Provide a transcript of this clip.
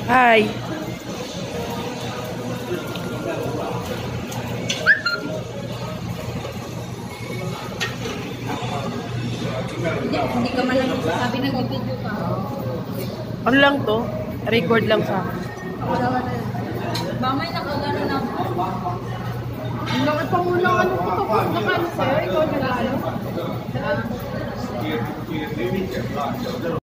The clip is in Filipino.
Hi. Hindi ka man lang sabi na video ka. Ano lang to? Record lang sa akin. Wala na yun. Mamay nakagano na. Ang laki pang unang ano ko tapos na cancer. Ikaw nag-ano?